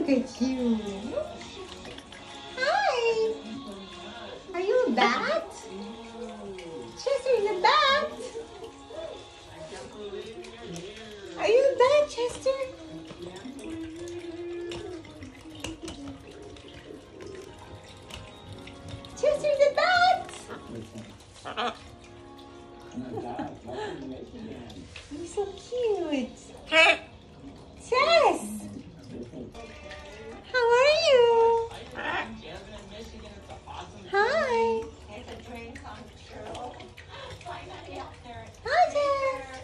Look at you. Hi. Are you a bat? Chester, you're a bat. Are you a bat, Chester? Chester's a bat. You're so cute. Chess. How are you? Hi. Hi, Chess.